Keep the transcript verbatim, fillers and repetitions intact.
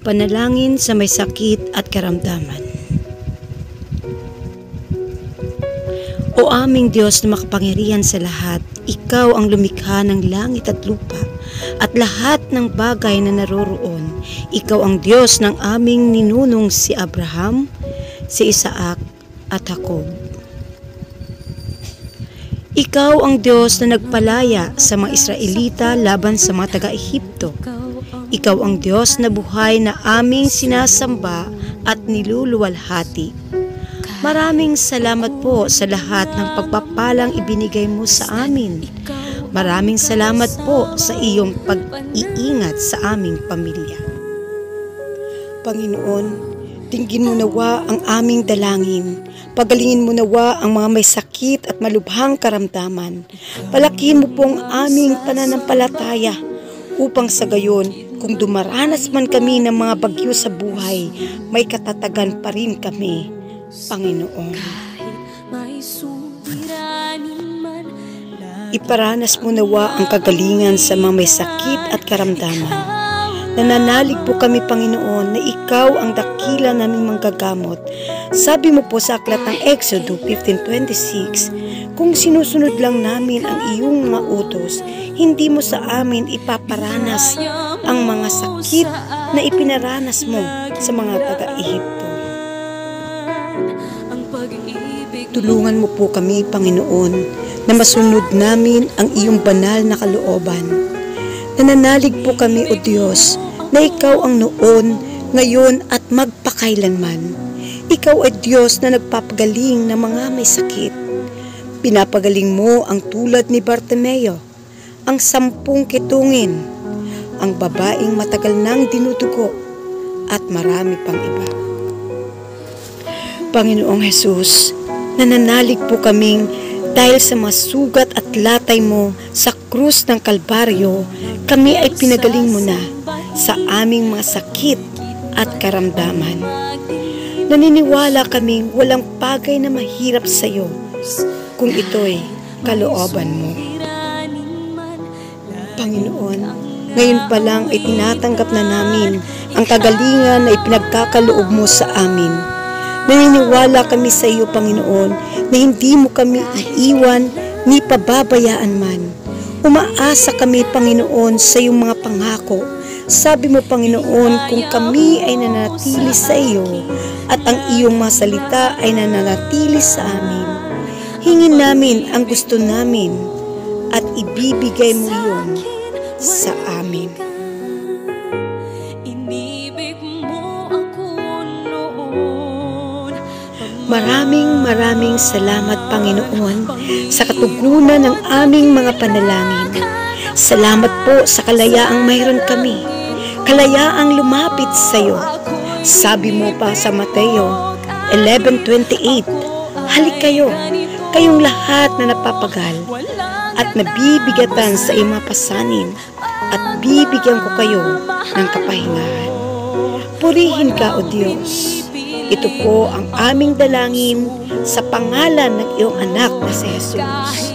Panalangin sa may sakit at karamdaman. O aming Diyos na makapangyarihan sa lahat, Ikaw ang lumikha ng langit at lupa at lahat ng bagay na naroroon. Ikaw ang Diyos ng aming ninunong si Abraham, si Isaac at Jacob. Ikaw ang Diyos na nagpalaya sa mga Israelita laban sa mga taga-Ehipto. Ikaw ang Diyos na buhay na aming sinasamba at niluluwalhati. Maraming salamat po sa lahat ng pagpapalang ibinigay mo sa amin. Maraming salamat po sa iyong pag-iingat sa aming pamilya. Panginoon, dinggin mo nawa ang aming dalangin. Pagalingin mo nawa ang mga may sakit at malubhang karamdaman. Palakihin mo po ang aming pananampalataya upang sa gayon, kung dumaranas man kami ng mga bagyo sa buhay, may katatagan pa rin kami, Panginoon. Iparanas mo nawa ang kagalingan sa mga may sakit at karamdaman. Nananalig po kami, Panginoon, na Ikaw ang dakila naming manggagamot. Sabi mo po sa aklat ng Exodo fifteen twenty-six, kung sinusunod lang namin ang iyong mga utos, hindi mo sa amin ipaparanas ang mga sakit na ipinaranas mo sa mga taga-Ehipto. Tulungan mo po kami, Panginoon, na masunod namin ang iyong banal na kalooban. Nananalig po kami, O Diyos, na Ikaw ang noon, ngayon at magpakailanman. Ikaw ay Diyos na nagpapagaling ng mga may sakit. Pinapagaling mo ang tulad ni Bartimeo, ang sampung kitungin, ang babaeng matagal nang dinudugo, at marami pang iba. Panginoong Hesus, nananalig po kaming dahil sa mga sugat at latay mo sa krus ng Kalbaryo, kami ay pinagaling mo na sa aming mga sakit at karamdaman. Naniniwala kaming walang bagay na mahirap sa iyo kung ito'y kalooban mo. Panginoon, ngayon pa lang ay tinatanggap na namin ang kagalingan na ipinagkakaloob mo sa amin. Naniniwala kami sa iyo, Panginoon, na hindi mo kami iiwan ni pababayaan man. Umaasa kami, Panginoon, sa iyong mga pangako. Sabi mo, Panginoon, kung kami ay nananatili sa iyo at ang iyong mga salita ay nananatili sa amin, hingin namin ang gusto namin at ibibigay mo iyon sa amin. Maraming maraming salamat, Panginoon, sa katugunan ng aming mga panalangin. Salamat po sa kalayaang mayroon kami, kalayaang lumapit sa iyo. Sabi mo pa sa Mateo eleven twenty-eight, halik kayo, kayong lahat na napapagal at nabibigatan sa iyong mga pasanin, at bibigyan ko kayo ng kapahingahan. Purihin ka, O Diyos. Ito po ang aming dalangin sa pangalan ng iyong anak na si Jesus.